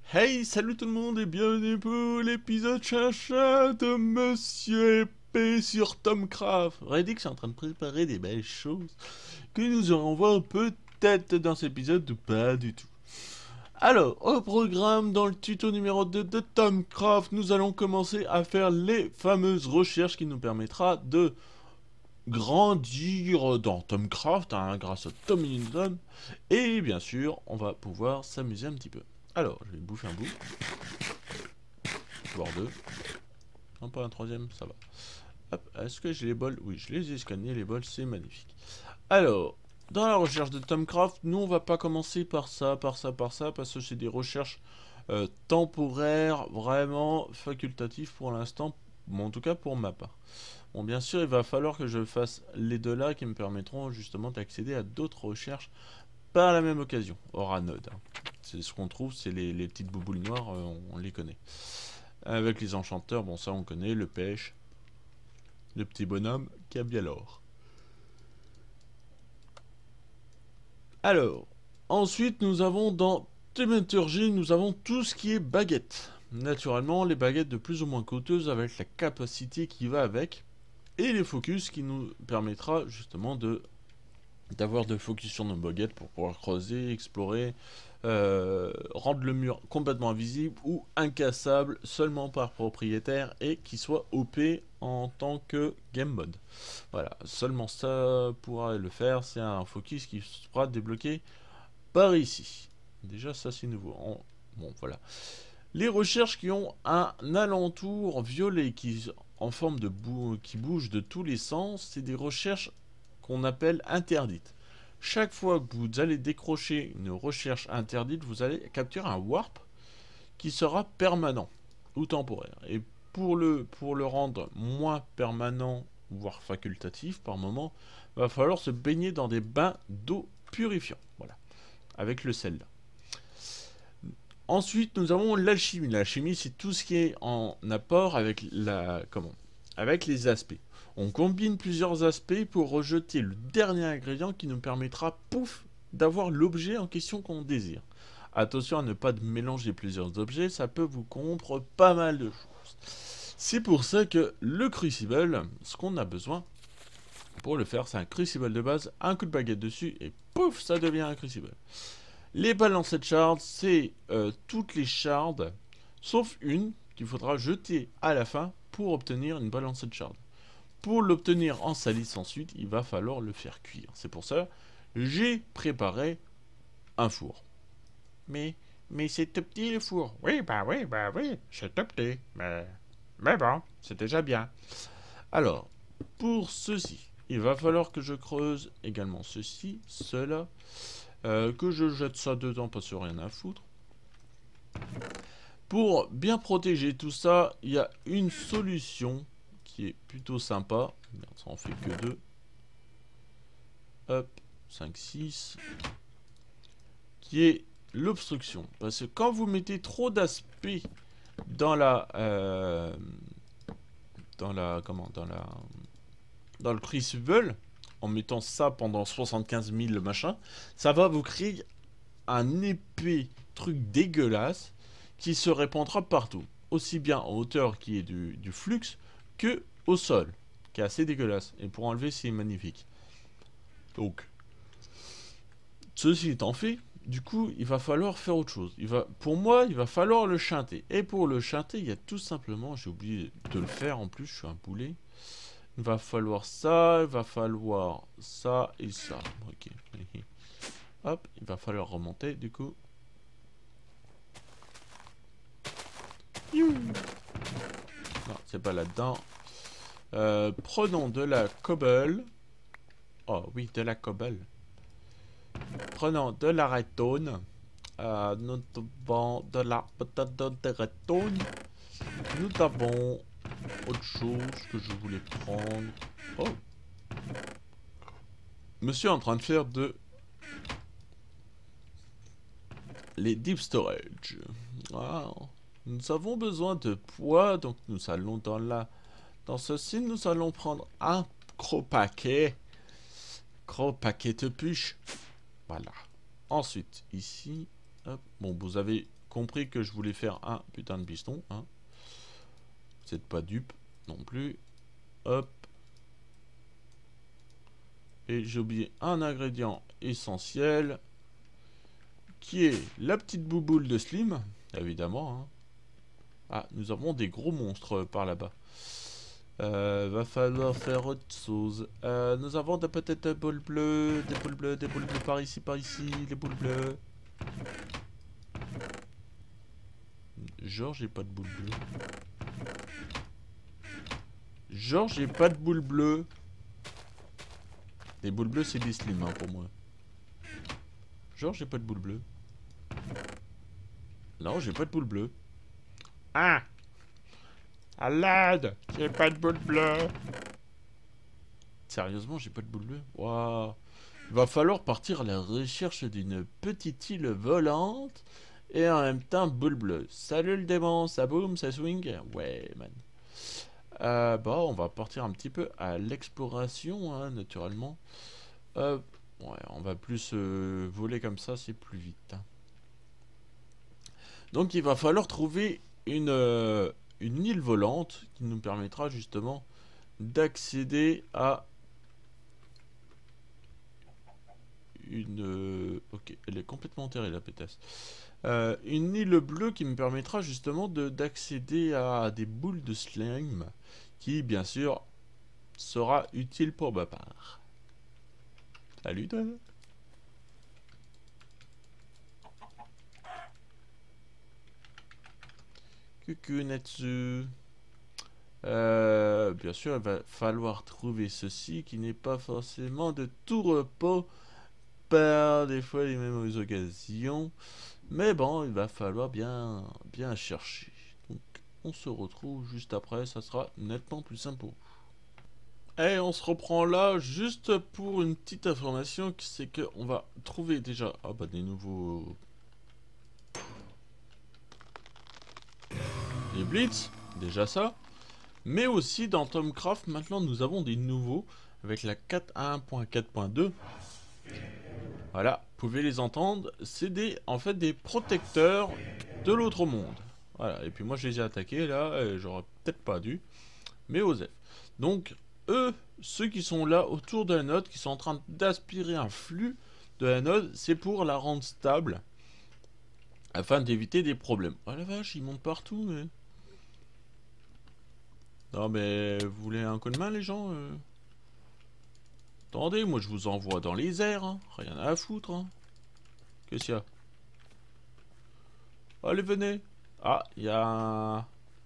Hey, salut tout le monde et bienvenue pour l'épisode chacha de Monsieur Épée sur Tomcraft. Redix est en train de préparer des belles choses que nous allons voir peut-être dans cet épisode ou pas du tout. Alors, au programme, dans le tuto numéro 2 de Tomcraft, nous allons commencer à faire les fameuses recherches qui nous permettra de grandir dans Tomcraft grâce à Tom Hinton. Et bien sûr, on va pouvoir s'amuser un petit peu. Alors, je vais bouffer un bout. Voire deux. Non, pas un troisième, ça va. Hop, est-ce que j'ai les bols? Oui, je les ai scannés, les bols, c'est magnifique. Alors, dans la recherche de Tomcraft, nous, on va pas commencer par ça, parce que c'est des recherches temporaires, vraiment facultatives pour l'instant, bon, en tout cas pour ma part. Bon, bien sûr, il va falloir que je fasse les deux là qui me permettront justement d'accéder à d'autres recherches par la même occasion, hors node. C'est ce qu'on trouve, c'est les petites bouboules noires, on les connaît. Avec les enchanteurs, bon ça on connaît, le pêche, le petit bonhomme qui a bien l'or. Alors, ensuite nous avons dans Thaumaturgie, nous avons tout ce qui est baguette. Naturellement, les baguettes de plus ou moins coûteuses avec la capacité qui va avec, et les focus qui nous permettra justement d'avoir de focus sur nos baguettes pour pouvoir creuser, explorer, rendre le mur complètement invisible ou incassable seulement par propriétaire et qui soit OP en tant que game mode. Voilà, seulement ça pourra le faire, c'est un focus qui sera débloqué par ici. Déjà ça c'est nouveau. Bon voilà. Les recherches qui ont un alentour violet qui en forme de qui bouge de tous les sens, c'est des recherches qu'on appelle interdites. Chaque fois que vous allez décrocher une recherche interdite, vous allez capturer un warp qui sera permanent ou temporaire. Et pour le rendre moins permanent, voire facultatif par moment, il va falloir se baigner dans des bains d'eau purifiants. Voilà, avec le sel là. Ensuite, nous avons l'alchimie. L'alchimie, c'est tout ce qui est en apport avec avec les aspects. On combine plusieurs aspects pour rejeter le dernier ingrédient qui nous permettra, pouf, d'avoir l'objet en question qu'on désire. Attention à ne pas mélanger plusieurs objets, ça peut vous corrompre pas mal de choses. C'est pour ça que le crucible, ce qu'on a besoin pour le faire, c'est un crucible de base, un coup de baguette dessus et pouf, ça devient un crucible. Les balancers de shards, c'est toutes les shards, sauf une qu'il faudra jeter à la fin pour obtenir une balancée de shards. Pour l'obtenir en salisse ensuite, il va falloir le faire cuire. C'est pour ça que j'ai préparé un four. Mais c'est tout petit le four. Oui, c'est tout petit. Mais bon, c'est déjà bien. Alors, pour ceci, il va falloir que je creuse également ceci, cela, que je jette ça dedans parce que rien à foutre. Pour bien protéger tout ça, il y a une solution qui est plutôt sympa. Merde, ça en fait que 2. Hop, 5, 6. Qui est l'obstruction. Parce que quand vous mettez trop d'aspect dans dans le crucible, en mettant ça pendant 75 000 machin, ça va vous créer un épais truc dégueulasse qui se répandra partout. Aussi bien en hauteur qui est du flux que au sol, qui est assez dégueulasse. Et pour enlever, c'est magnifique. Donc, ceci étant fait, du coup, il va falloir faire autre chose. Pour moi, il va falloir le chanter. Et pour le chanter, il y a tout simplement, j'ai oublié de le faire en plus, je suis un boulet. Il va falloir ça, il va falloir ça et ça. Ok. Hop, il va falloir remonter du coup. Non, c'est pas là-dedans. Prenons de la cobble. Oh oui, de la cobble. Prenons de la redstone. Nous avons de la patate de redstone. Nous avons autre chose que je voulais prendre. Oh. Monsieur est en train de faire les deep storage. Wow. Nous avons besoin de poids, donc nous allons dans ceci, nous allons prendre un gros paquet de puches. Voilà. Ensuite, ici, hop, bon, vous avez compris que je voulais faire un putain de piston. Hein. Vous n'êtes pas dupe non plus. Hop. Et j'ai oublié un ingrédient essentiel. Qui est la petite bouboule de Slim. Évidemment. Hein. Ah, nous avons des gros monstres par là-bas. Va falloir faire autre chose. Nous avons peut-être des boules bleues, des boules bleues par ici, les boules bleues. Genre, j'ai pas de boules bleues. Genre, j'ai pas de boules bleues. Les boules bleues, c'est des slims hein, pour moi. Genre, j'ai pas de boules bleues. Non, j'ai pas de boules bleues. Ah! À l'aide! J'ai pas de boule bleue! Sérieusement, j'ai pas de boule bleue? Waouh! Il va falloir partir à la recherche d'une petite île volante et en même temps boule bleue. Salut le démon, ça boum, ça swing? Ouais, man. Bon, on va partir un petit peu à l'exploration, hein, naturellement. Ouais, on va plus voler comme ça, c'est plus vite. Hein. Donc, il va falloir trouver une île volante qui nous permettra justement d'accéder à une... ok, elle est complètement enterrée la pétasse. Une île bleue qui me permettra justement d'accéder à des boules de slime qui, bien sûr, sera utile pour ma part. Salut toi. Coucou Natsu. Bien sûr, il va falloir trouver ceci qui n'est pas forcément de tout repos par des fois les mêmes occasions. Mais bon, il va falloir bien chercher. Donc, on se retrouve juste après, ça sera nettement plus simple pour vous. Et on se reprend là juste pour une petite information, c'est qu'on va trouver déjà des nouveaux... Les Blitz, déjà ça. Mais aussi dans Tomcraft, maintenant nous avons des nouveaux avec la 4.1.4.2. Voilà, vous pouvez les entendre. C'est en fait des protecteurs de l'autre monde. Voilà, et puis moi je les ai attaqués là, j'aurais peut-être pas dû, mais osef. Donc, eux, ceux qui sont là autour de la node, qui sont en train d'aspirer un flux de la node, c'est pour la rendre stable, afin d'éviter des problèmes. Oh la vache, ils montent partout, mais... Non mais, vous voulez un coup de main les gens Attendez, moi je vous envoie dans les airs, hein. Rien à foutre. Hein. Qu'est-ce qu'il y a? Allez, venez. Ah, il y a un...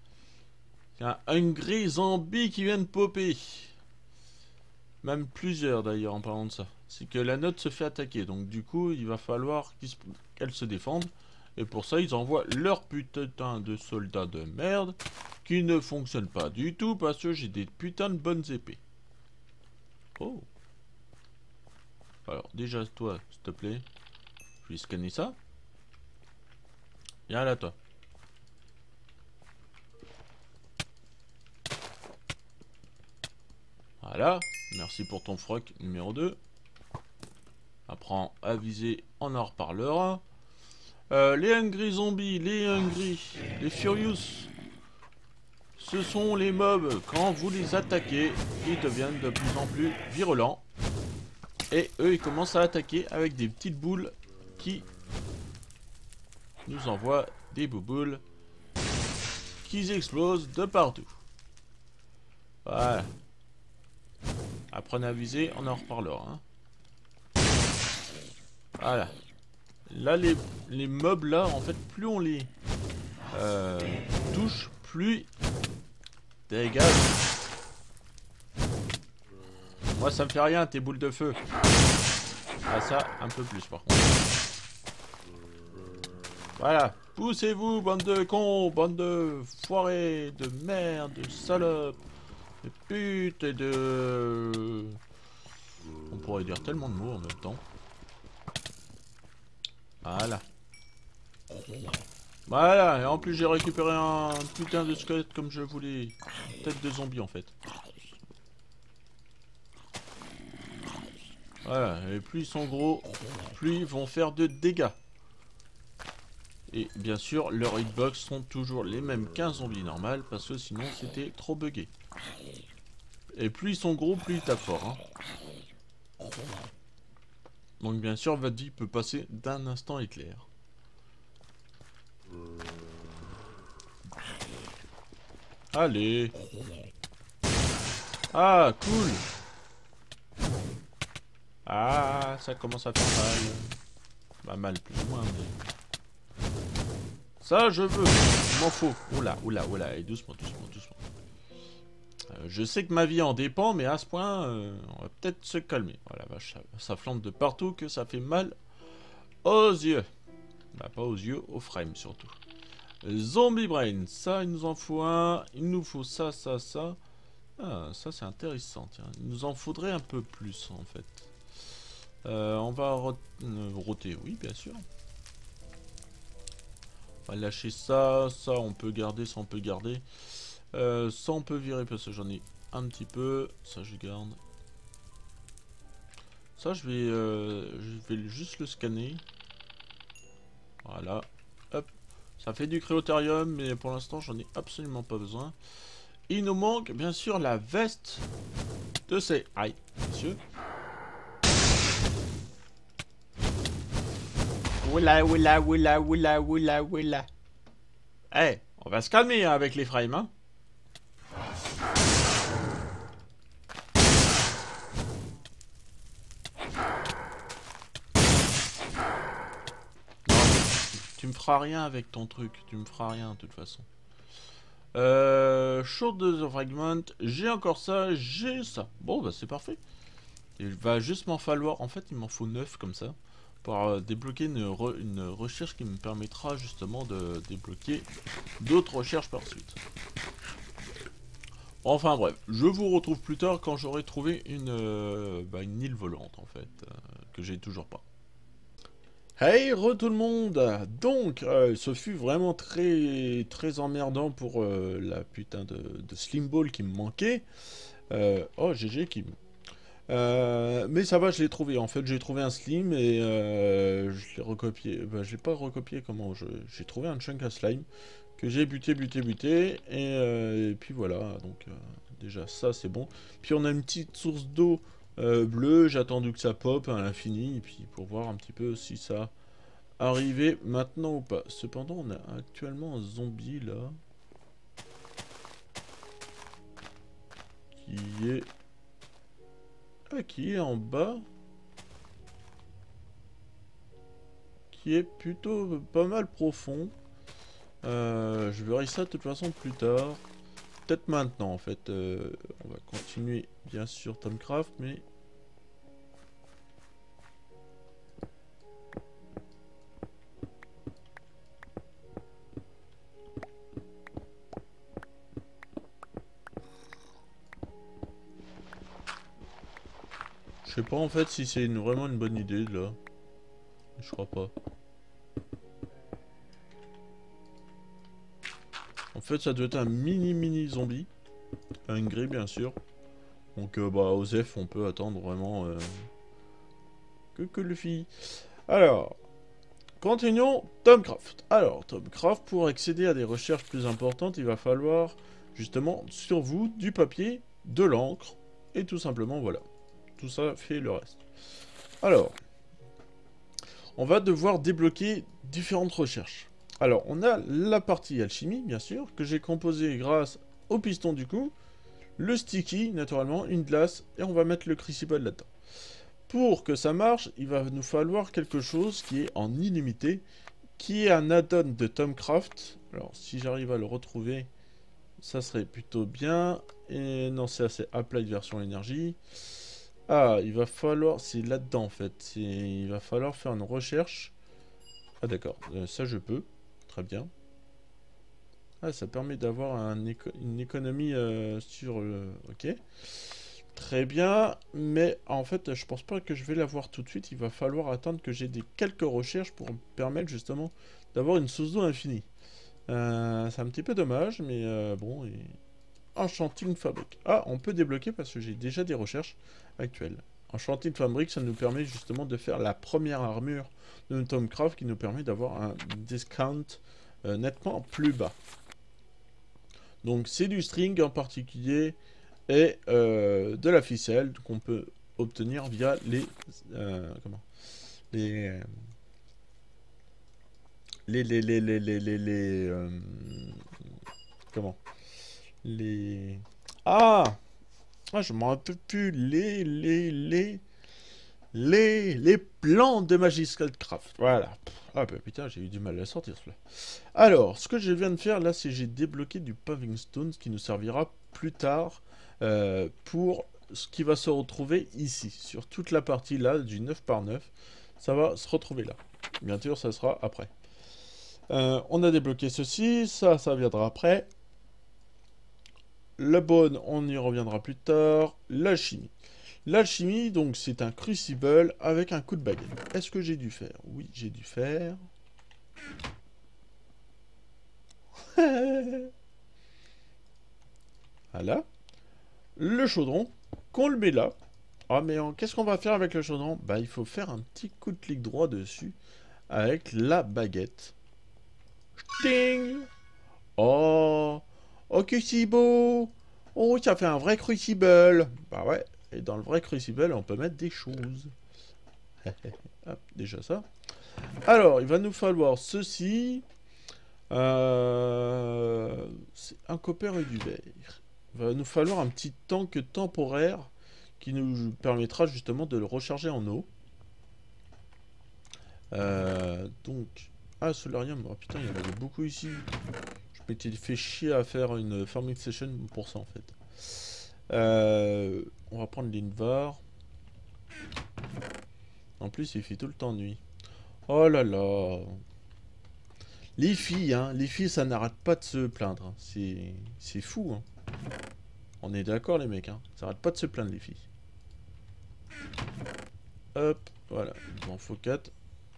Hungry Zombie qui vient de popper. Même plusieurs d'ailleurs en parlant de ça. C'est que la note se fait attaquer, donc du coup il va falloir qu'elle se défende. Et pour ça ils envoient leur putain de soldats de merde qui ne fonctionnent pas du tout parce que j'ai des putains de bonnes épées. Oh. Alors déjà toi, s'il te plaît, je vais scanner ça. Viens là toi. Voilà, merci pour ton froc numéro 2. Apprends à viser, on en reparlera. Les Hungry Zombies, les Hungry, les Furious, ce sont les mobs, quand vous les attaquez, ils deviennent de plus en plus virulents. Et eux, ils commencent à attaquer avec des petites boules qui nous envoient des bouboules qui explosent de partout. Voilà. Apprenez à viser, on en reparlera. Hein. Voilà. Là, les mobs là, en fait, plus on les touche, plus dégage. Moi, ça me fait rien, tes boules de feu. Ah, ça, un peu plus par contre. Voilà. Poussez-vous, bande de cons, bande de foirés, de merde, de salopes, de putes et de... On pourrait dire tellement de mots en même temps. Voilà. Voilà, et en plus j'ai récupéré un putain de squelette comme je voulais. Tête de zombie en fait. Voilà, et plus ils sont gros, plus ils vont faire de dégâts. Et bien sûr, leurs hitbox sont toujours les mêmes qu'un zombie normal, parce que sinon c'était trop buggé. Et plus ils sont gros, plus ils tapent fort. Hein. Donc bien sûr, votre vie peut passer d'un instant éclair. Allez. Ah, cool. Ah, ça commence à faire mal. Bah mal plus ou moins, mais... Ça, je veux. Il m'en faut. Oula, oula, oula. Et doucement, doucement, doucement. Je sais que ma vie en dépend, mais à ce point, on va peut-être se calmer. Voilà, vache, ça flambe de partout que ça fait mal aux yeux. Bah, pas aux yeux, aux frames surtout. Zombie Brain, ça, il nous en faut un. Il nous faut ça, ça, ça. Ah, ça, c'est intéressant, tiens. Il nous en faudrait un peu plus, en fait. On va roter, oui, bien sûr. On va lâcher ça, ça, on peut garder, ça, on peut garder. Ça, on peut virer, parce que j'en ai un petit peu. Ça, je garde. Ça, je vais juste le scanner. Voilà. Hop. Ça fait du créotarium, mais pour l'instant, j'en ai absolument pas besoin. Il nous manque, bien sûr, la veste de ces... Aïe, monsieur. Oula, oula, oula, oula, oula, oula. Eh, on va se calmer hein, avec les frames, hein. Tu me feras rien avec ton truc, tu me feras rien de toute façon. Short de Fragment, j'ai encore ça, j'ai ça. Bon bah c'est parfait. Il va juste m'en falloir, en fait il m'en faut 9 comme ça. Pour débloquer une recherche qui me permettra justement de débloquer d'autres recherches par suite. Enfin bref, je vous retrouve plus tard quand j'aurai trouvé une île volante en fait, que j'ai toujours pas. Hey tout le monde. Donc ce fut vraiment très très emmerdant pour la putain de Slim Ball qui me manquait. Oh GG Kim. Mais ça va, je l'ai trouvé. En fait, j'ai trouvé un Slim et je l'ai recopié. Bah, j'ai pas recopié comment. J'ai trouvé un chunk à slime que j'ai buté et puis voilà. Donc déjà ça c'est bon. Puis on a une petite source d'eau bleue. J'ai attendu que ça pop à l'infini et puis pour voir un petit peu si ça arrivait maintenant ou pas. Cependant, on a actuellement un zombie là qui est en bas, qui est plutôt pas mal profond. Je verrai ça de toute façon plus tard. Peut-être maintenant en fait. On va continuer bien sûr Tomcraft, mais... Je sais pas en fait si c'est vraiment une bonne idée là. Je crois pas. En fait ça doit être un mini zombie. Hungry bien sûr. Donc bah Osef on peut attendre vraiment que le fit. Alors, continuons Tomcraft. Alors Tomcraft, pour accéder à des recherches plus importantes, il va falloir justement sur vous du papier, de l'encre et tout simplement voilà. Tout ça fait le reste. Alors, on va devoir débloquer différentes recherches. Alors, on a la partie alchimie, bien sûr, que j'ai composée grâce au piston du coup, le sticky, naturellement, une glace, et on va mettre le crucible là-dedans. Pour que ça marche, il va nous falloir quelque chose qui est en illimité, qui est un add-on de Tomcraft. Alors, si j'arrive à le retrouver, ça serait plutôt bien. Et non, c'est assez Applied version énergie. Ah, il va falloir... C'est là-dedans, en fait. Il va falloir faire une recherche. Ah, d'accord. Ça, je peux. Très bien. Ah, ça permet d'avoir une économie sur... Ok. Très bien. Mais, en fait, je pense pas que je vais l'avoir tout de suite. Il va falloir attendre que j'ai quelques recherches pour me permettre, justement, d'avoir une source d'eau infinie. C'est un petit peu dommage, mais bon... Enchanting Fabric. Ah, on peut débloquer parce que j'ai déjà des recherches actuelles. Enchanted Fabric, ça nous permet justement de faire la première armure de Thaumcraft qui nous permet d'avoir un discount nettement plus bas. Donc c'est du string en particulier et de la ficelle qu'on peut obtenir via les je me rappelle plus les plans de Magical Craft. Voilà. Ah bah putain, j'ai eu du mal à sortir cela. Alors, ce que je viens de faire là, c'est j'ai débloqué du Paving Stone, ce qui nous servira plus tard pour ce qui va se retrouver ici, sur toute la partie là du 9 par 9. Ça va se retrouver là. Bien sûr, ça sera après. On a débloqué ceci, ça viendra après. La bonne, on y reviendra plus tard. L'alchimie. L'alchimie, donc, c'est un crucible avec un coup de baguette. Est-ce que j'ai dû faire? Oui, j'ai dû faire. Voilà. Le chaudron, qu'on le met là. Ah, mais qu'est-ce qu'on va faire avec le chaudron? Bah, il faut faire un petit coup de clic droit dessus avec la baguette. Ting! Oh! Oh, que c'est beau! Oh, ça fait un vrai crucible! Bah ouais, et dans le vrai crucible, on peut mettre des choses. Hop, déjà ça. Alors, il va nous falloir ceci. C'est un copper et du verre. Il va nous falloir un petit tank temporaire qui nous permettra justement de le recharger en eau. Donc, solarium. Oh putain, il y en avait beaucoup ici. Je m'étais fait chier à faire une farming session pour ça en fait. On va prendre l'invar. En plus, il fait tout le temps nuit. Oh là là. Les filles, ça n'arrête pas de se plaindre. Hein. C'est fou. Hein. On est d'accord, les mecs. Hein. Ça n'arrête pas de se plaindre, les filles. Hop, voilà. Il m'en faut 4.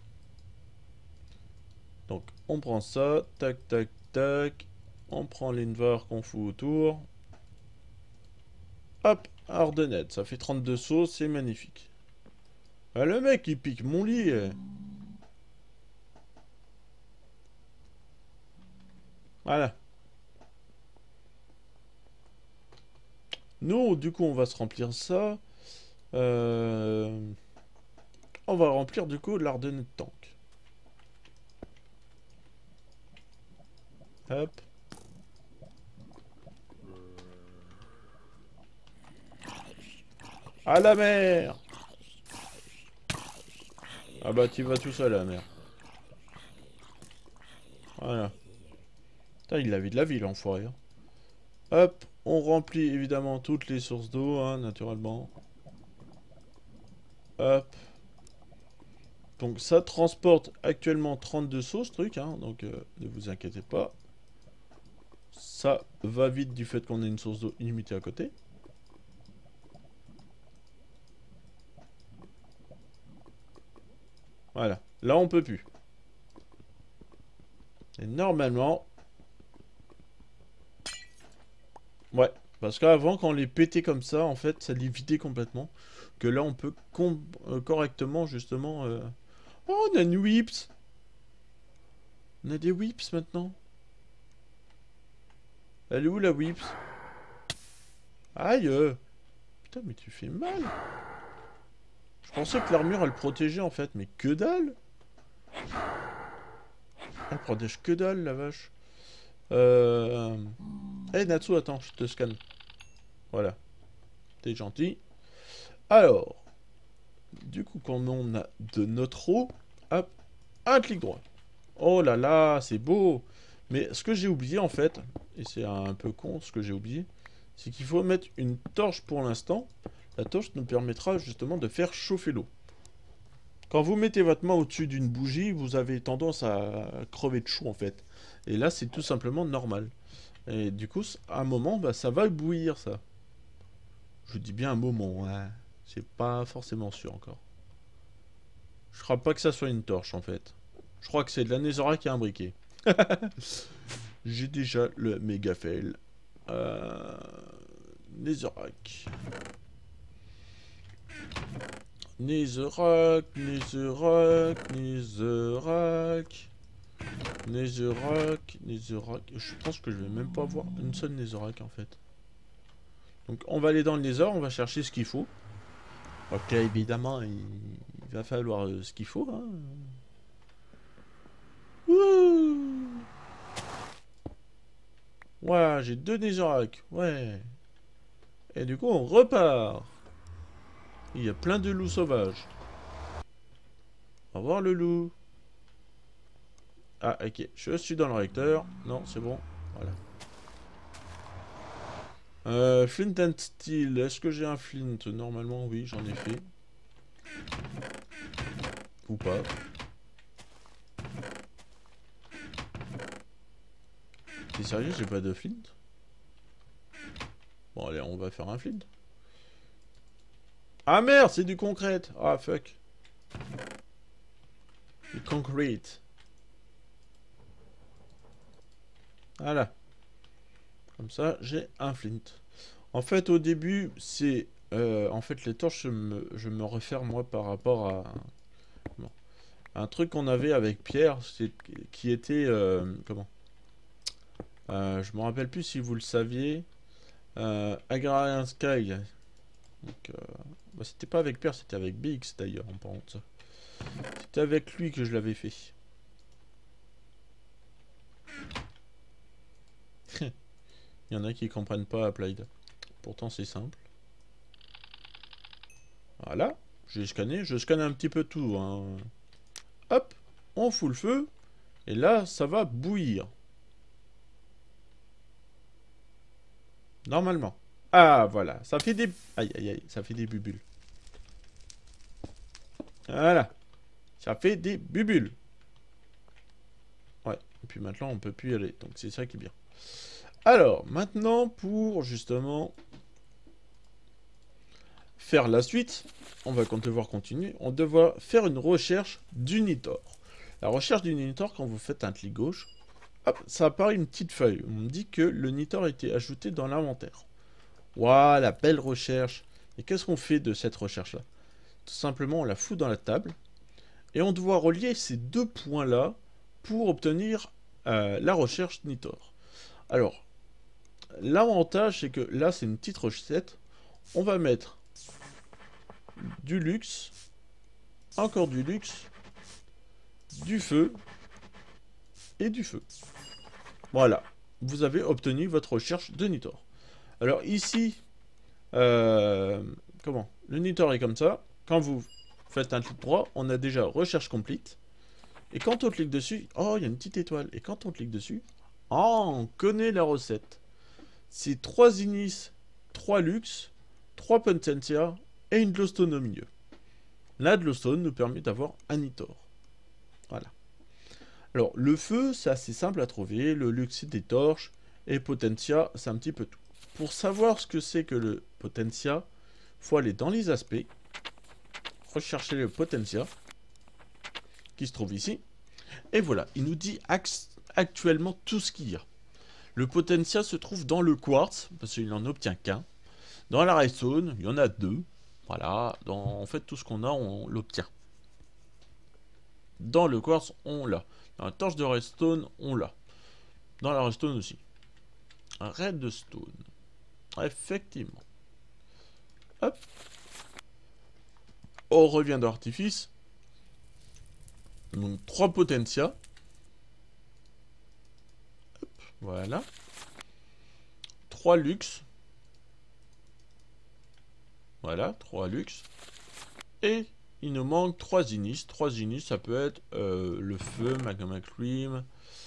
Donc, on prend ça. Tac, tac, tac. On prend l'invar qu'on fout autour. Hop, Ardenette. Ça fait 32 sauts. C'est magnifique. Ah, le mec, il pique mon lit. Voilà. Nous, du coup, on va se remplir ça. On va remplir, du coup, l'Ardenette tank. Hop. À la mer! Ah bah, tu vas tout seul à la mer. Voilà. Putain, il a vu de la ville, l'enfoiré. Hein. Hop, on remplit évidemment toutes les sources d'eau, hein, naturellement. Hop. Donc ça transporte actuellement 32 sauts, ce truc, hein, donc ne vous inquiétez pas. Ça va vite du fait qu'on ait une source d'eau illimitée à côté. Voilà, là on peut plus. Et normalement... Ouais, parce qu'avant quand on les pétait comme ça, en fait, ça les vidait complètement. Que là on peut correctement, justement... Oh, on a une whips! On a des whips maintenant. Elle est où la whips? Aïe! Putain, mais tu fais mal! Je pensais que l'armure elle protégeait en fait, mais que dalle! Elle protège que dalle la vache. Hey Natsu, attends, je te scanne. Voilà. T'es gentil. Alors. Du coup, quand on a de notre eau, hop, un clic droit. Oh là là, c'est beau! Mais ce que j'ai oublié en fait, et c'est un peu con ce que j'ai oublié, c'est qu'il faut mettre une torche pour l'instant. La torche nous permettra justement de faire chauffer l'eau. Quand vous mettez votre main au-dessus d'une bougie, vous avez tendance à crever de chaud en fait. Et là, c'est tout simplement normal. Et du coup, à un moment, bah, ça va bouillir ça. Je dis bien un moment, hein. C'est pas forcément sûr encore. Je crois pas que ça soit une torche en fait. Je crois que c'est de la netherrack et un briquet. J'ai déjà le méga fail. Netherrack. Netherrack, Netherrack, Netherrack. Netherrack, Netherrack. Je pense que je vais même pas avoir une seule Netherrack en fait. Donc on va aller dans le Nether, on va chercher ce qu'il faut. Ok, évidemment, il va falloir ce qu'il faut. Hein. Ouh. Ouais, j'ai 2 Netherrack. Ouais. Et du coup, on repart. Il y a plein de loups sauvages. Au revoir le loup. Ah, ok. Je suis dans le réacteur. Non, c'est bon. Voilà. Flint and Steel. Est-ce que j'ai un flint? Normalement, oui, j'en ai fait. Ou pas. T'es sérieux, j'ai pas de flint? Bon, allez, on va faire un flint. Ah merde, c'est du concrète. Ah, fuck. Du concrete. Voilà. Comme ça, j'ai un flint. En fait, au début, c'est... en fait, les torches, je me réfère, moi, par rapport à... Bon, un truc qu'on avait avec Pierre, qui était... comment je me rappelle plus si vous le saviez. Agrarian Sky. Donc, bah, c'était pas avec Pierre, c'était avec BX, d'ailleurs, en parlant de ça. C'était avec lui que je l'avais fait. Il y en a qui comprennent pas Applied. Pourtant, c'est simple. Voilà. J'ai scanné. Je scanne un petit peu tout. Hein. Hop. On fout le feu. Et là, ça va bouillir. Normalement. Ah, voilà. Ça fait des... Aïe, aïe, aïe. Ça fait des bubules. Voilà. Ça fait des bubules. Ouais. Et puis maintenant, on peut plus y aller. Donc, c'est ça qui est bien. Alors, maintenant, pour justement faire la suite, on va devoir continuer. On doit faire une recherche d'Unitor. La recherche d'Unitor, quand vous faites un clic gauche, hop, ça apparaît une petite feuille. On me dit que le Nitor a été ajouté dans l'inventaire. Voilà, belle recherche. Et qu'est-ce qu'on fait de cette recherche-là? Tout simplement, on la fout dans la table. Et on doit relier ces deux points-là pour obtenir la recherche Nitor. Alors, l'avantage, c'est que là, c'est une petite recette. On va mettre du luxe, encore du luxe, du feu et du feu. Voilà, vous avez obtenu votre recherche de Nitor. Alors ici, comment? Le Nitor est comme ça. Quand vous faites un clic droit, on a déjà recherche complete. Et quand on clique dessus, oh, il y a une petite étoile. Et quand on clique dessus, oh, on connaît la recette. C'est 3 Ignis, 3 Luxe, 3 Potentia et une Glowstone au milieu. La Glowstone nous permet d'avoir un Nitor. Voilà. Alors, le feu, c'est assez simple à trouver. Le Luxe, c'est des torches. Et Potentia, c'est un petit peu tout. Pour savoir ce que c'est que le Potentia, il faut aller dans les aspects, rechercher le Potentia, qui se trouve ici. Et voilà, il nous dit actuellement tout ce qu'il y a. Le Potentia se trouve dans le quartz, parce qu'il n'en obtient qu'un. Dans la redstone, il y en a 2. Voilà, en fait, tout ce qu'on a, on l'obtient. Dans le quartz, on l'a. Dans la torche de redstone, on l'a. Dans la redstone aussi. Redstone. Effectivement. Hop. On revient d'artifice. Donc 3 Potentia. Hop, voilà. 3 luxe. Voilà, 3 luxe. Et il nous manque 3 inis. 3 inis, ça peut être le feu, magma cream.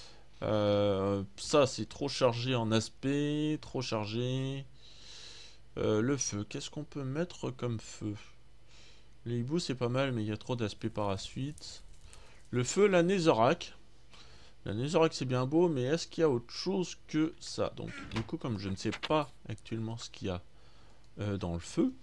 Ça, c'est trop chargé en aspect. Trop chargé. Le feu, qu'est-ce qu'on peut mettre comme feu? Les hiboux, c'est pas mal, mais il y a trop d'aspect par la suite. Le feu, la Netherrack. La Netherrack, c'est bien beau, mais est-ce qu'il y a autre chose que ça? Donc, du coup, comme je ne sais pas actuellement ce qu'il y a dans le feu,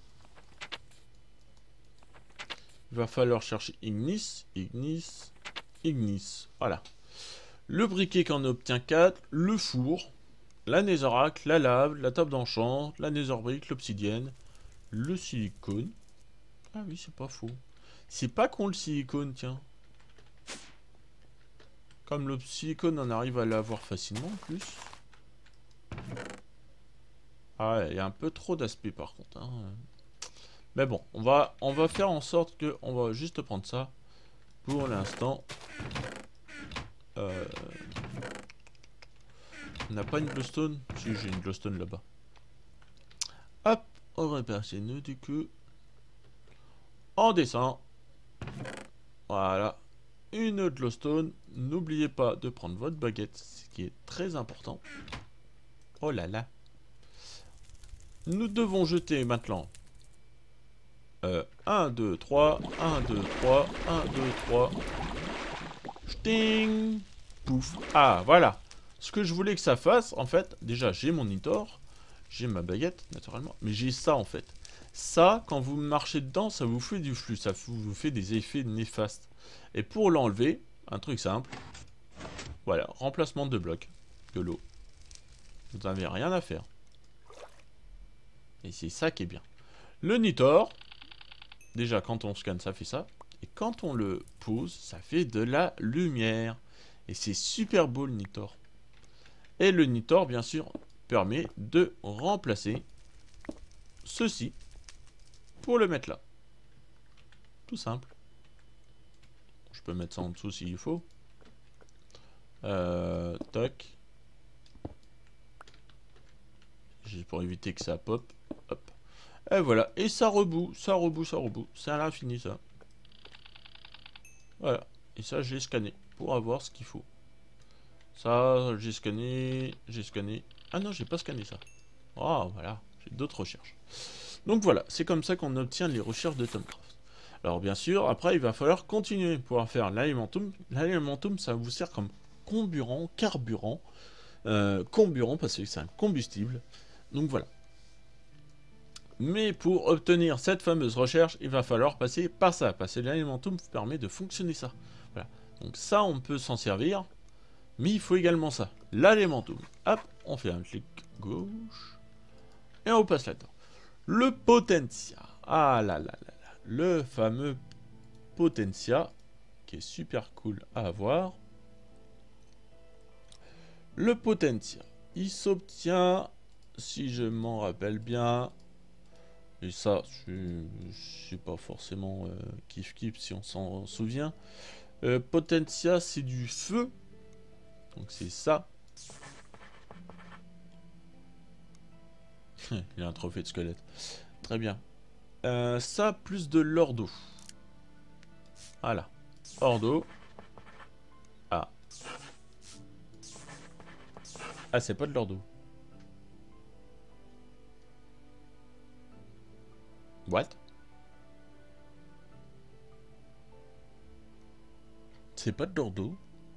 il va falloir chercher Ignis, Ignis, Ignis. Voilà. Le briquet qu'en obtient 4, le four, la Netherrack, la lave, la table d'enchant, la Netherbrick, l'obsidienne, le silicone. Ah oui, c'est pas faux. C'est pas con le silicone, tiens. Comme le silicone, on arrive à l'avoir facilement en plus. Ah ouais, il y a un peu trop d'aspect par contre. Hein. Mais bon, on va faire en sorte que on va juste prendre ça pour l'instant. On n'a pas une glowstone? Si, j'ai une glowstone là-bas. Hop, on répare ses nœuds du coup. On descend. Voilà. Une glowstone. N'oubliez pas de prendre votre baguette, ce qui est très important. Oh là là. Nous devons jeter maintenant 1, 2, 3, 1, 2, 3, 1, 2, 3. Ch'ting. Pouf. Ah, voilà. Ce que je voulais que ça fasse, en fait, déjà, j'ai mon Nitor, j'ai ma baguette, naturellement, mais j'ai ça, en fait. Ça, quand vous marchez dedans, ça vous fait du flux, ça vous fait des effets néfastes. Et pour l'enlever, un truc simple, voilà, remplacement de blocs de l'eau. Vous n'avez rien à faire. Et c'est ça qui est bien. Le Nitor, déjà, quand on scanne, ça fait ça. Et quand on le pose, ça fait de la lumière. Et c'est super beau, le Nitor. Et le Nitor, bien sûr, permet de remplacer ceci pour le mettre là. Tout simple. Je peux mettre ça en dessous s'il faut. Tac. Juste pour éviter que ça pop. Hop. Et voilà. Et ça reboot, ça reboot, ça reboot. C'est à l'infini, ça. Voilà. Et ça, j'ai scanné pour avoir ce qu'il faut. Ça, j'ai scanné. J'ai scanné. Ah non, j'ai pas scanné ça. Oh, voilà. J'ai d'autres recherches. Donc voilà, c'est comme ça qu'on obtient les recherches de Thaumcraft. Alors bien sûr, après, il va falloir continuer pour faire l'alimentum. L'alimentum, ça vous sert comme carburant, comburant, parce que c'est un combustible. Donc voilà. Mais pour obtenir cette fameuse recherche, il va falloir passer par ça, parce que l'alimentum permet de fonctionner ça. Voilà. Donc ça, on peut s'en servir, mais il faut également ça. L'alimentum. Hop, on fait un clic gauche, et on passe là-dedans. Le Potentia. Ah là là là là. Le fameux Potentia, qui est super cool à avoir. Le Potentia, il s'obtient, si je m'en rappelle bien, et ça, c'est pas forcément kiff-kiff si on s'en souvient. Potentia, c'est du feu. Donc c'est ça. Il a un trophée de squelette. Très bien. Ça, plus de l'ordo. Voilà. Ordo. Ah. Ah, c'est pas de l'ordo. What? C'est pas de l'ordo?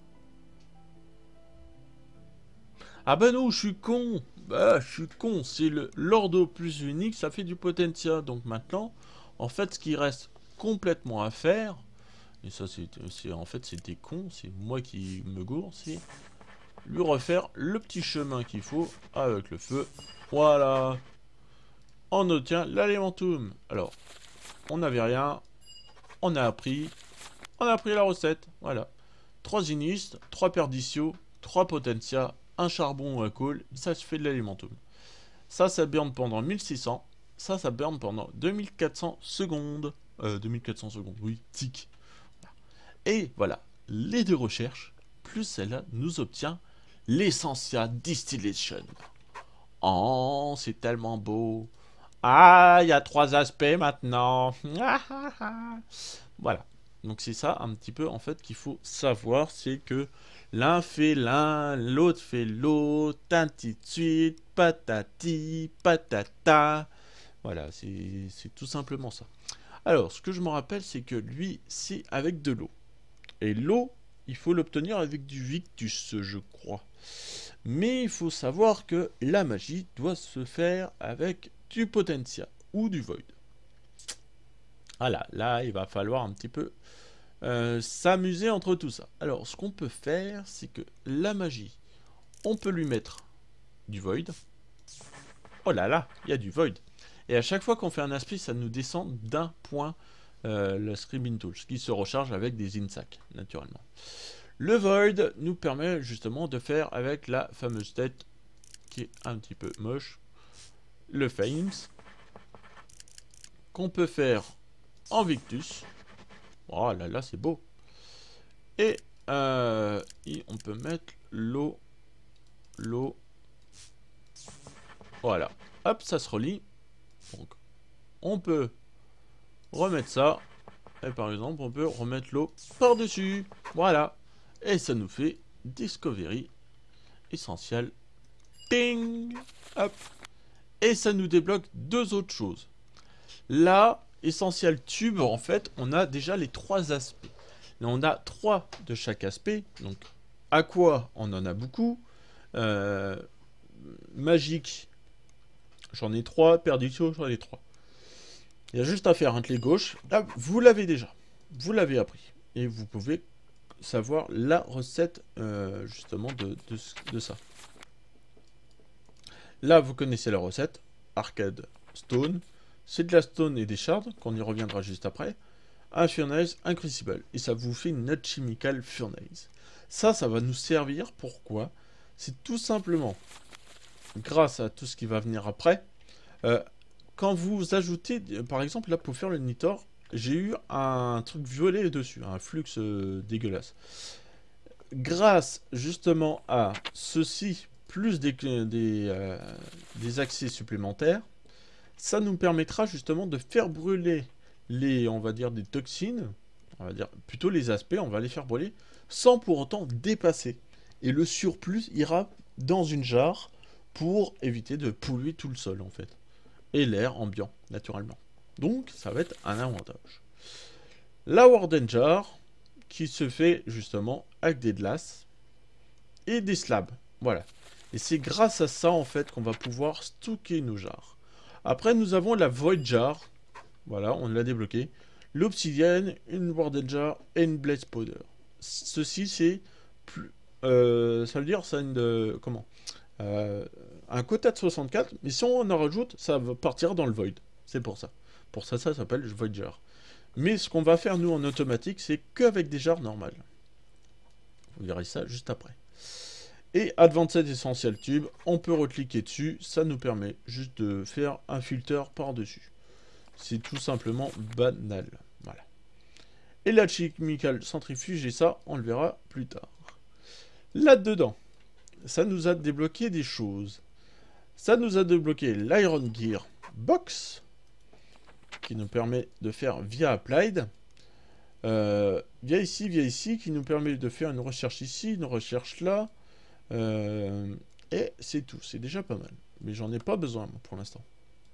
Ah bah non, je suis con. Bah, je suis con. C'est l'ordo plus unique, ça fait du Potentia. Donc maintenant, en fait, ce qui reste complètement à faire, et ça, en fait, c'était con, c'est moi qui me gourre, c'est lui refaire le petit chemin qu'il faut avec le feu. Voilà. On obtient l'alimentum. Alors, on n'avait rien. On a appris la recette. Voilà. 3 inistes, 3 perditio, 3 potentia, un charbon ou un coal. Ça se fait de l'alimentum. Ça burn pendant 1600. Ça burn pendant 2400 secondes. 2400 secondes, oui, tic. Et voilà, les deux recherches, plus celle-là, nous obtient l'Essentia Distillation. Oh, c'est tellement beau. Ah, il y a 3 aspects maintenant. Voilà. Donc c'est ça un petit peu en fait qu'il faut savoir, c'est que l'un fait l'un, l'autre fait l'autre, ainsi de suite, patati, patata. Voilà, c'est tout simplement ça. Alors, ce que je me rappelle, c'est que lui, c'est avec de l'eau. Et l'eau, il faut l'obtenir avec du Victus, je crois. Mais il faut savoir que la magie doit se faire avec du Potentia ou du Void. Voilà, là, il va falloir un petit peu s'amuser entre tout ça. Alors, ce qu'on peut faire, c'est que la magie, on peut lui mettre du Void. Oh là là, il y a du Void. Et à chaque fois qu'on fait un aspect, ça nous descend d'un point le Scribing Tools, qui se recharge avec des insacks, naturellement. Le Void nous permet justement de faire avec la fameuse tête qui est un petit peu moche, le Fames, qu'on peut faire en Victus. Oh là là, c'est beau. Et on peut mettre l'eau. Voilà. Hop, ça se relie. Donc, on peut remettre ça. Et par exemple, on peut remettre l'eau par-dessus. Voilà. Et ça nous fait Discovery Essential. Ping. Hop. Et ça nous débloque deux autres choses. Là, Essential Tube, en fait, on a déjà les trois aspects. Là, on a 3 de chaque aspect. Donc, Aqua, on en a beaucoup. Magique, j'en ai 3. Perdition, j'en ai 3. Il y a juste à faire un clé gauche. Là, vous l'avez déjà. Vous l'avez appris. Et vous pouvez savoir la recette, justement, de ça. Là, vous connaissez la recette. Arcade Stone. C'est de la stone et des shards, qu'on y reviendra juste après. Un furnace, un crucible. Et ça vous fait une alchemical furnace. Ça va nous servir. Pourquoi? C'est tout simplement, grâce à tout ce qui va venir après, quand vous ajoutez, par exemple, là, pour faire le Nitor, j'ai eu un truc violet dessus, un flux dégueulasse. Grâce, justement, à ceci, plus des accès supplémentaires, ça nous permettra, justement, de faire brûler on va dire, des toxines, on va dire, plutôt les aspects, on va les faire brûler, sans pour autant dépasser. Et le surplus ira dans une jarre pour éviter de polluer tout le sol, en fait. Et l'air ambiant, naturellement. Donc, ça va être un avantage. La Warden Jar, qui se fait, justement, avec des glaces et des slabs. Voilà. Et c'est grâce à ça, en fait, qu'on va pouvoir stocker nos jars. Après, nous avons la Void Jar. Voilà, on l'a débloqué. L'obsidienne, une Warden Jar et une Blaze Powder. Ceci, c'est plus... ça veut dire, ça a une... comment un quota de 64, mais si on en rajoute, ça va partir dans le Void. C'est pour ça. Pour ça, ça s'appelle Void Jar. Mais ce qu'on va faire, nous, en automatique, c'est qu'avec des jars normales. Vous verrez ça juste après. Et Advanced Essential Tube, on peut recliquer dessus. Ça nous permet juste de faire un filter par-dessus. C'est tout simplement banal. Voilà. Et la Chemical Centrifuge, et ça, on le verra plus tard. Là-dedans, ça nous a débloqué des choses. Ça nous a débloqué l'Iron Gear Box, qui nous permet de faire via Applied. Via ici, qui nous permet de faire une recherche ici, une recherche là. Et c'est tout, c'est déjà pas mal. Mais j'en ai pas besoin, moi, pour l'instant.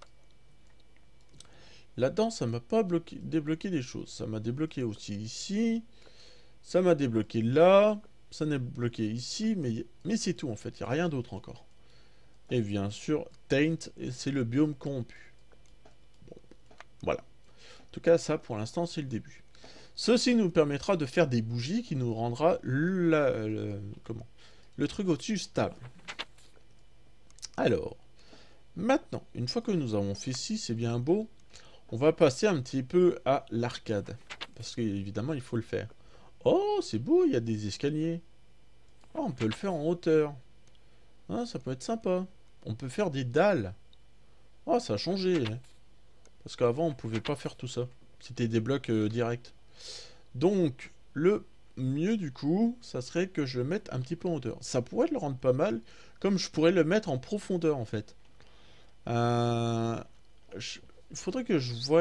Là-dedans, ça m'a pas débloqué des choses. Ça m'a débloqué aussi ici. Ça m'a débloqué là. Ça m'a bloqué ici. Mais c'est tout, en fait. Il n'y a rien d'autre encore. Et bien sûr, Taint, c'est le biome corrompu. Bon, voilà. En tout cas, ça, pour l'instant, c'est le début. Ceci nous permettra de faire des bougies qui nous rendra le truc au-dessus stable. Alors, maintenant, une fois que nous avons fait ci, c'est bien beau, on va passer un petit peu à l'arcade. Parce qu'évidemment, il faut le faire. Oh, c'est beau, il y a des escaliers. Oh, on peut le faire en hauteur. Ah, ça peut être sympa. On peut faire des dalles. Oh, ça a changé. Hein. Parce qu'avant, on pouvait pas faire tout ça. C'était des blocs directs. Donc, le mieux du coup, ça serait que je le mette un petit peu en hauteur. Ça pourrait le rendre pas mal, comme je pourrais le mettre en profondeur en fait. Il faudrait que je voie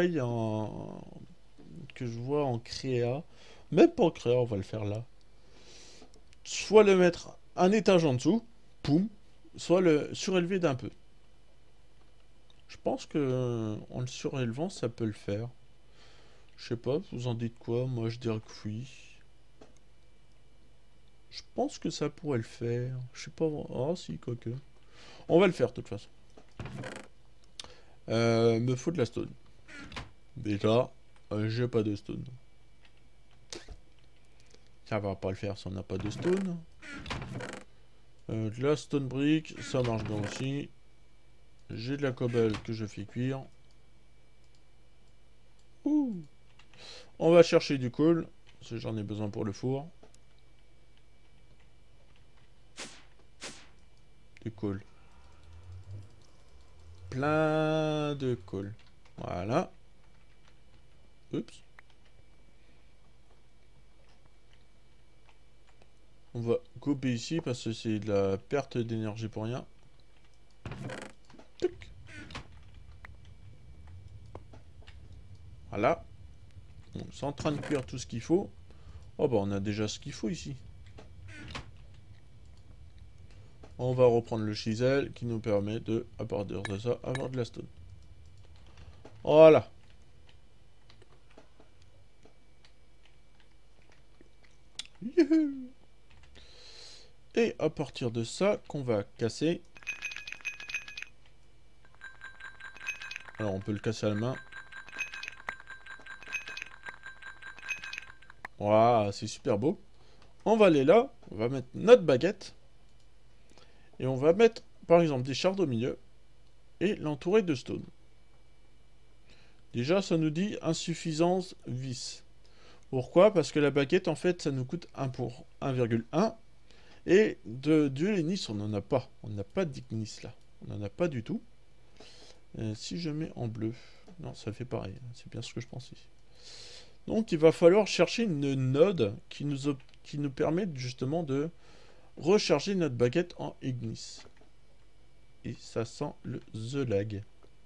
en créa. Même pas en créa, on va le faire là. Soit le mettre un étage en dessous, poum, soit le surélever d'un peu. Je pense que en le surélevant, ça peut le faire. Je sais pas, vous en dites quoi? Moi, je dirais que oui. Je pense que ça pourrait le faire. Je sais pas... Ah, si, quoique. On va le faire, de toute façon. Me faut de la stone. Déjà, j'ai pas de stone. Ça va pas le faire si on n'a pas de stone. De la stone brick, ça marche bien aussi. J'ai de la cobble que je fais cuire. On va chercher du coal, parce que j'en ai besoin pour le four. Du coal. Plein de coal. Voilà. Oups. On va couper ici parce que c'est de la perte d'énergie pour rien. Tuc. Voilà. Bon, c'est en train de cuire tout ce qu'il faut. Oh bah on a déjà ce qu'il faut ici. On va reprendre le chisel qui nous permet de, à partir de ça, avoir de la stone. Voilà. Youhou. Et à partir de ça, qu'on va casser. Alors on peut le casser à la main. Voilà, c'est super beau. On va aller là, on va mettre notre baguette. Et on va mettre, par exemple, des shards au milieu. Et l'entourer de stone. Déjà, ça nous dit insuffisance vis. Pourquoi? Parce que la baguette, en fait, ça nous coûte 1 pour 1,1. Et du ignis, on n'en a pas. On n'a pas d'ignis là. On n'en a pas du tout. Si je mets en bleu. Non, ça fait pareil. C'est bien ce que je pensais. Donc, il va falloir chercher une node qui nous permet justement de recharger notre baguette en ignis. Et ça sent le the lag.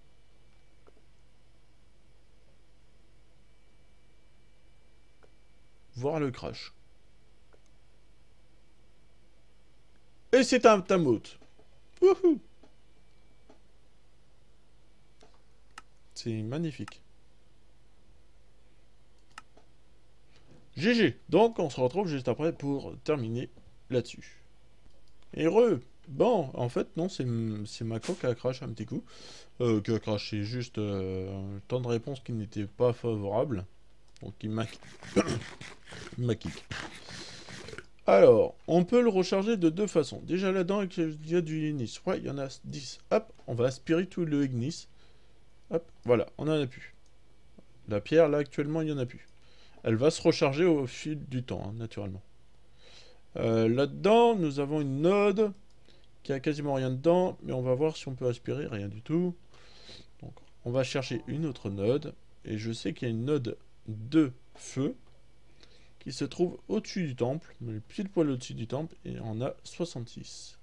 Voir le crash. Et c'est un tamout. Wouhou! C'est magnifique. GG. Donc, on se retrouve juste après pour terminer là-dessus. Heureux. Bon, en fait, non, c'est Macro qui a crash un petit coup. Qui a craché juste un temps de réponse qui n'était pas favorable. Donc, il m'a kick. Alors, on peut le recharger de deux façons. Déjà là-dedans, il y a du ignis. Ouais, il y en a 10. Hop, on va aspirer tout le ignis. Hop, voilà, on en a plus. La pierre, là, actuellement, il n'y en a plus. Elle va se recharger au fil du temps, hein, naturellement. Là-dedans, nous avons une node qui a quasiment rien dedans, mais on va voir si on peut aspirer, rien du tout. Donc, on va chercher une autre node, et je sais qu'il y a une node de feu qui se trouve au-dessus du temple, pile poil au-dessus du temple, et on a 66.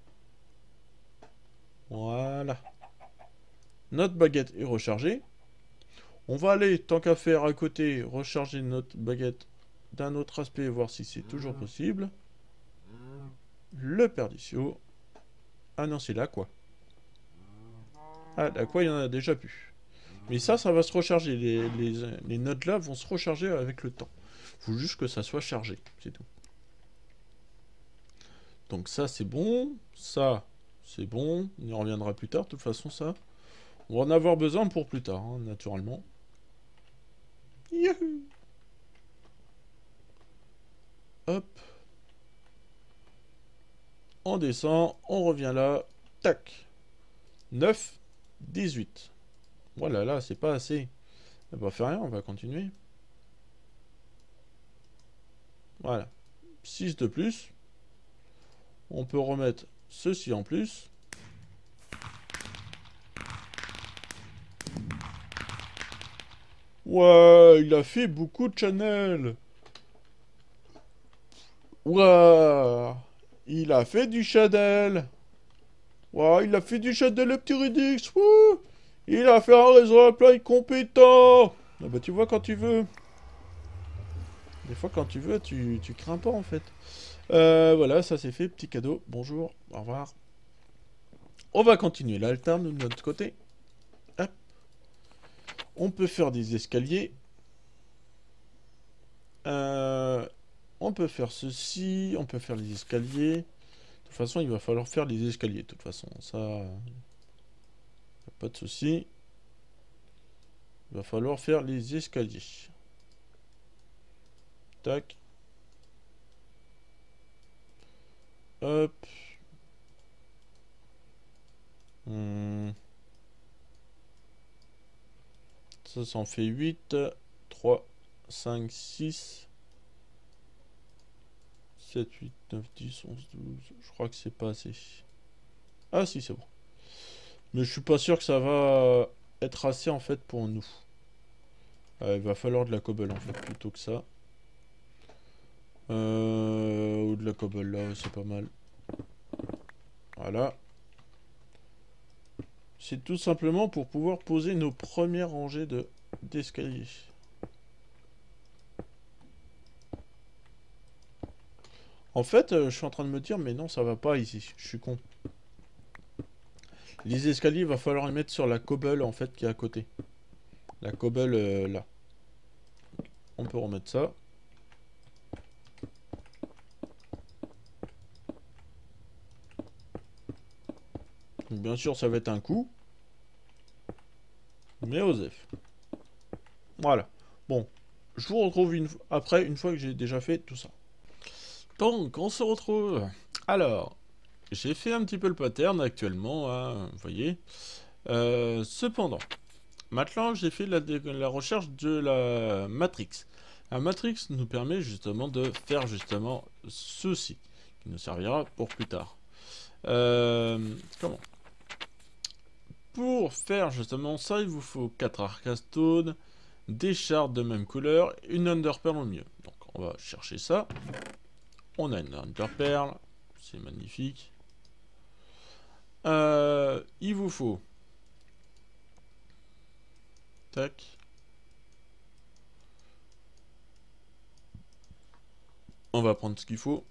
Voilà. Notre baguette est rechargée. On va aller, tant qu'à faire à côté, recharger notre baguette d'un autre aspect, voir si c'est toujours possible. Le perdicio. Ah non, c'est l'aqua. Ah, l'aqua, il y en a déjà plus. Mais ça va se recharger. Les nodes là vont se recharger avec le temps. Faut juste que ça soit chargé, c'est tout. Donc ça, c'est bon. Ça, c'est bon. On y reviendra plus tard. De toute façon, ça, on va en avoir besoin pour plus tard, hein, naturellement. Youhou! Hop. On descend, on revient là. Tac. 9, 18. Voilà, là, c'est pas assez. Ça va faire rien, on va continuer. Voilà. 6 de plus. On peut remettre ceci en plus. Ouais, il a fait beaucoup de channels. Ouais, il a fait du channel. Ouais, il a fait du channel le petit Redix. Wouh, il a fait un réseau à plein compétent. Ah bah tu vois quand tu veux. Des fois quand tu veux, tu crains pas en fait. Voilà, ça c'est fait, petit cadeau. Bonjour, au revoir. On va continuer l'alterne de notre côté. Hop. On peut faire des escaliers. On peut faire ceci, on peut faire les escaliers. De toute façon, il va falloir faire les escaliers. De toute façon, ça, pas de souci. Il va falloir faire les escaliers. Tac. Hop. Ça en fait 8. 3. 5, 6, 7, 8, 9, 10, 11, 12. Je crois que c'est pas assez. Ah si, c'est bon. Mais je suis pas sûr que ça va être assez en fait pour nous. Il va falloir de la cobble en fait plutôt que ça. Ou de la cobble là, c'est pas mal. Voilà. C'est tout simplement pour pouvoir poser nos premières rangées d'escaliers. En fait, je suis en train de me dire, mais non, ça va pas ici. Je suis con. Les escaliers, il va falloir les mettre sur la cobble en fait qui est à côté. La cobble là. On peut remettre ça. Donc, bien sûr, ça va être un coup. Mais Osef. Voilà. Bon. Je vous retrouve après, une fois que j'ai déjà fait tout ça. Donc, on se retrouve. Alors, j'ai fait un petit peu le pattern actuellement, hein, vous voyez. Cependant, maintenant j'ai fait la recherche de la matrix. La matrix nous permet justement de faire justement ceci, qui nous servira pour plus tard. Comment? Pour faire justement ça, il vous faut 4 arcastones, des shards de même couleur, une underpearl au mieux. Donc on va chercher ça. On a une underpearl, c'est magnifique. Il vous faut... Tac. On va prendre ce qu'il faut.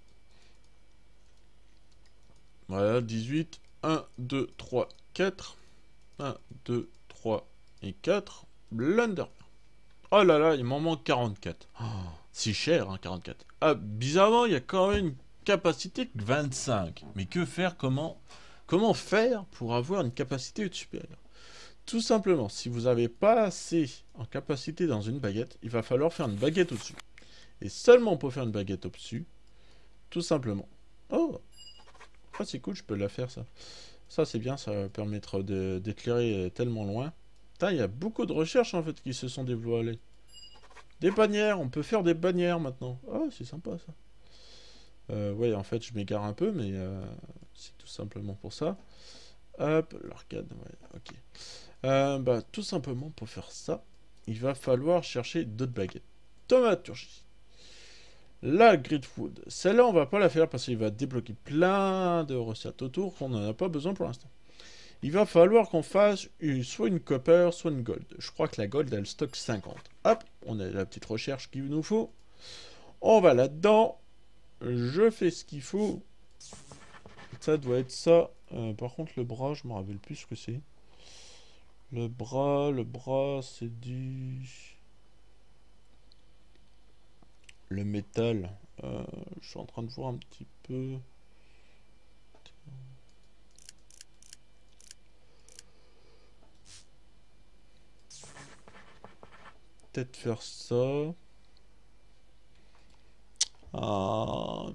Voilà, 18. 1, 2, 3, 4. 1, 2, 3 et 4. Blunder. Oh là là, il m'en manque 44. Oh, c'est cher, hein, 44. Ah, bizarrement, il y a quand même une capacité de 25. Mais que faire, comment faire pour avoir une capacité supérieure? Tout simplement, si vous n'avez pas assez en capacité dans une baguette, il va falloir faire une baguette au-dessus. Et seulement pour faire une baguette au-dessus, tout simplement. Oh, ah, c'est cool, je peux la faire ça. Ça c'est bien, ça va permettre d'éclairer tellement loin. Putain, il y a beaucoup de recherches en fait qui se sont dévoilées. Des bannières, on peut faire des bannières maintenant. Oh, c'est sympa ça. Ouais, en fait, je m'égare un peu, mais c'est tout simplement pour ça. Hop, l'arcade, ouais, ok. Bah, tout simplement pour faire ça, il va falloir chercher d'autres baguettes. Thaumaturgie. La Gridwood. Celle-là, on va pas la faire parce qu'il va débloquer plein de recettes autour qu'on n'en a pas besoin pour l'instant. Il va falloir qu'on fasse soit une copper, soit une gold. Je crois que la gold, elle stocke 50. Hop, on a la petite recherche qu'il nous faut. On va là-dedans. Je fais ce qu'il faut. Ça doit être ça. Par contre, le bras, je me rappelle plus ce que c'est. Le bras, c'est du... Le métal. Je suis en train de voir un petit peu... Peut-être faire ça. Ah.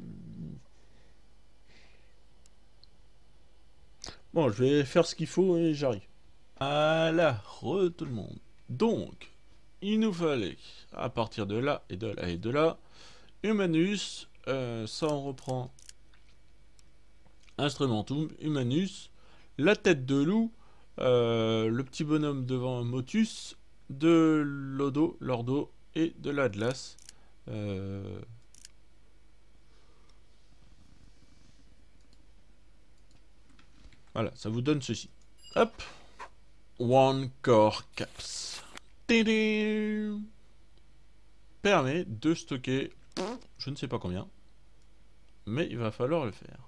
Bon, je vais faire ce qu'il faut et j'arrive. Voilà, tout le monde. Donc, il nous fallait, à partir de là, et de là, et de là, Humanus, ça on reprend Instrumentum, Humanus, la tête de loup, le petit bonhomme devant Motus, de l'Odo, l'Ordo et de l'Atlas. Voilà, ça vous donne ceci. Hop. One Core Caps. Permet de stocker je ne sais pas combien. Mais il va falloir le faire.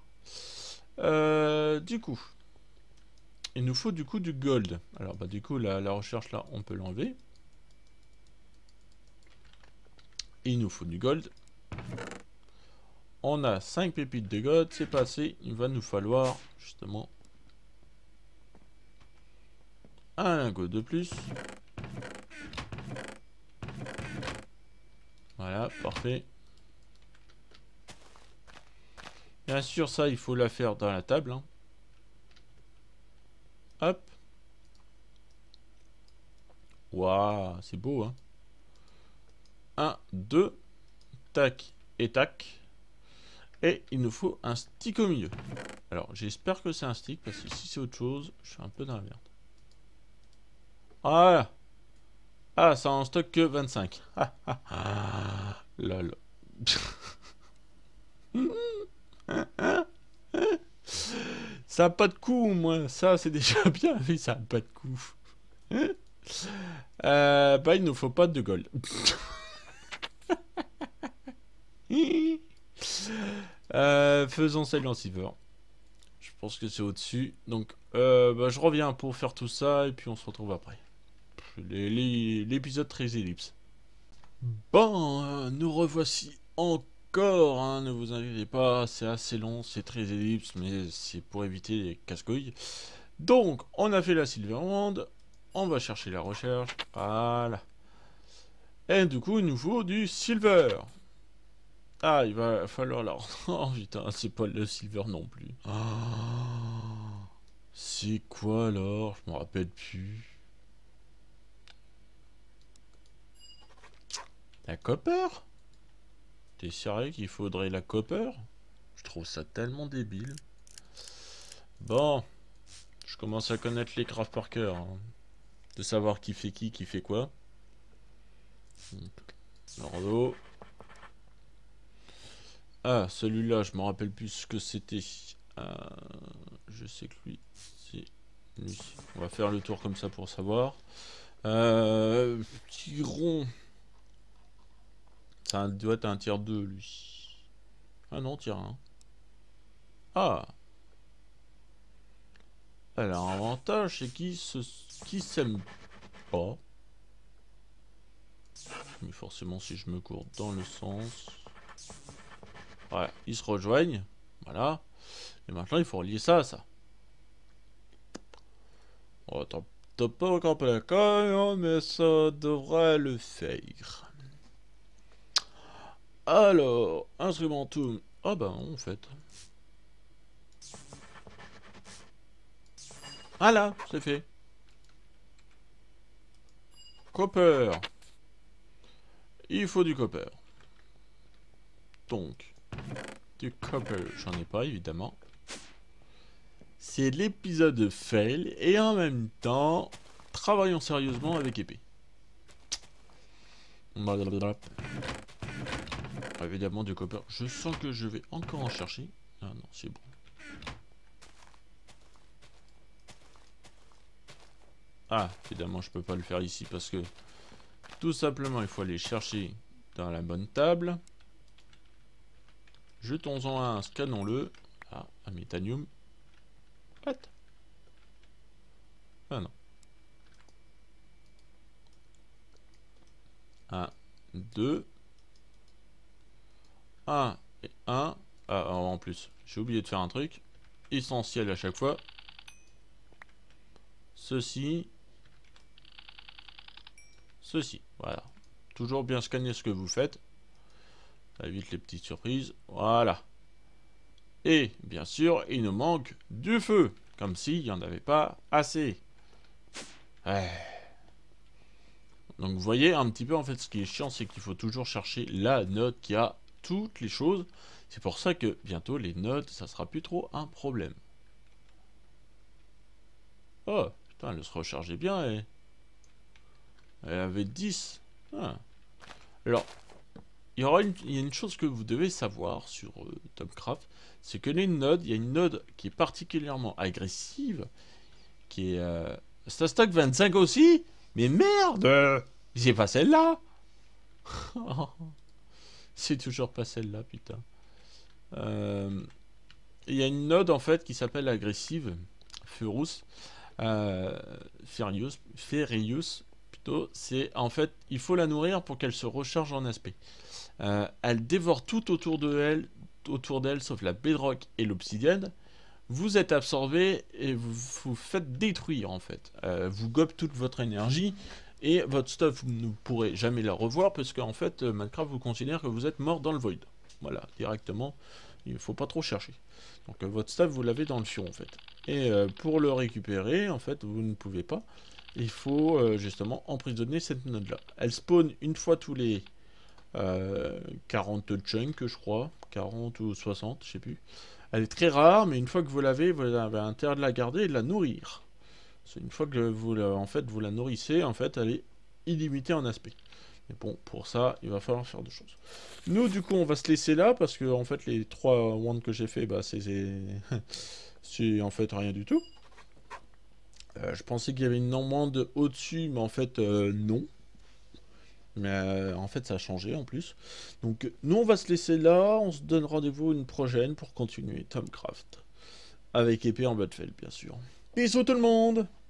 Du coup, il nous faut du coup du gold. Alors bah du coup la recherche là on peut l'enlever. Il nous faut du gold. On a 5 pépites de gold, c'est passé. Il va nous falloir justement un lingot de plus. Voilà, parfait. Bien sûr, ça, il faut la faire dans la table. Hein. Hop. Waouh, c'est beau, hein. 1, 2, tac et tac. Et il nous faut un stick au milieu. Alors, j'espère que c'est un stick, parce que si c'est autre chose, je suis un peu dans la merde. Voilà. Ah, ça en stock que 25. Ah, ah, ah. Lol. Ça a pas de coup, moi. Ça, c'est déjà bien. Oui, ça a pas de coup. Bah, il nous faut pas de gold. Faisons celle en silver. Je pense que c'est au-dessus. Donc, bah, je reviens pour faire tout ça et puis on se retrouve après. L'épisode très ellipse. Bon, nous revoici encore. Hein, ne vous inquiétez pas, c'est assez long, c'est très ellipse, mais c'est pour éviter les casse-couilles. Donc, on a fait la silver wand. On va chercher la recherche. Voilà. Et du coup, il nous faut du silver. Ah, il va falloir la... Oh putain, c'est pas le silver non plus. Ah, c'est quoi alors? Je me rappelle plus. La copper? T'es sérieux qu'il faudrait la copper? Je trouve ça tellement débile. Bon, je commence à connaître les crafts par cœur. Hein. De savoir qui fait quoi. Bordeaux. Ah, celui-là, je me rappelle plus ce que c'était. Je sais que lui, c'est lui. On va faire le tour comme ça pour savoir. Petit rond. Ça doit être un tier 2, lui. Ah non, tier 1. Ah. Elle a un avantage, c'est qui s'aime pas. Mais forcément, si je me cours dans le sens... Ouais, ils se rejoignent. Voilà. Et maintenant, il faut relier ça à ça. Oh, t'as pas encore pas la colle, mais ça devrait le faire. Alors, instrumentum. Ah bah non, en fait. Voilà, c'est fait. Copper. Il faut du copper. Donc, du copper, j'en ai pas évidemment. C'est l'épisode fail et en même temps, travaillons sérieusement avec épée. Évidemment du copper. Je sens que je vais encore en chercher. Ah non, c'est bon. Ah, évidemment, je peux pas le faire ici parce que tout simplement, il faut aller chercher dans la bonne table. Jetons-en un, scannons-le. Ah, un méthanium. What? Ah non. 1, 2. 1 et 1. Ah, en plus, j'ai oublié de faire un truc. Essentiel à chaque fois. Ceci. Ceci. Voilà. Toujours bien scanner ce que vous faites. Ça évite les petites surprises. Voilà. Et, bien sûr, il nous manque du feu. Comme s'il n'y en avait pas assez. Ouais. Donc vous voyez un petit peu en fait ce qui est chiant, c'est qu'il faut toujours chercher la node qui a toutes les choses. C'est pour ça que bientôt les nodes, ça sera plus trop un problème. Oh, putain, elle se rechargeait bien et... Elle avait 10. Ah. Alors, il y a une chose que vous devez savoir sur Topcraft, c'est que les nodes, il y a une node qui est particulièrement agressive, qui est... ça stack 25 aussi. Mais merde! C'est pas celle-là! C'est toujours pas celle-là, putain. Il y a une node en fait qui s'appelle agressive, Furious, Furious plutôt. C'est en fait, il faut la nourrir pour qu'elle se recharge en aspect. Elle dévore tout autour d'elle, sauf la bedrock et l'obsidienne. Vous êtes absorbé et vous faites détruire en fait. Vous gobe toute votre énergie et votre stuff, vous ne pourrez jamais la revoir parce qu'en fait, Minecraft vous considère que vous êtes mort dans le void. Voilà, directement, il ne faut pas trop chercher. Donc votre stuff, vous l'avez dans le fion en fait. Et pour le récupérer, en fait, vous ne pouvez pas. Il faut justement emprisonner cette node là. Elle spawn une fois tous les 40 chunks, je crois. 40 ou 60, je sais plus. Elle est très rare, mais une fois que vous l'avez intérêt de la garder et de la nourrir. C'est une fois que en fait, vous la nourrissez, en fait, elle est illimitée en aspect. Mais bon, pour ça, il va falloir faire deux choses. Nous, du coup, on va se laisser là, parce que, en fait, les 3 wands que j'ai fait, bah, c'est en fait rien du tout. Je pensais qu'il y avait une wand au-dessus, mais en fait, non. Mais en fait, ça a changé en plus. Donc, nous, on va se laisser là. On se donne rendez-vous une prochaine pour continuer Tomcraft. Avec épée en Bloodfell, bien sûr. Bisous tout le monde!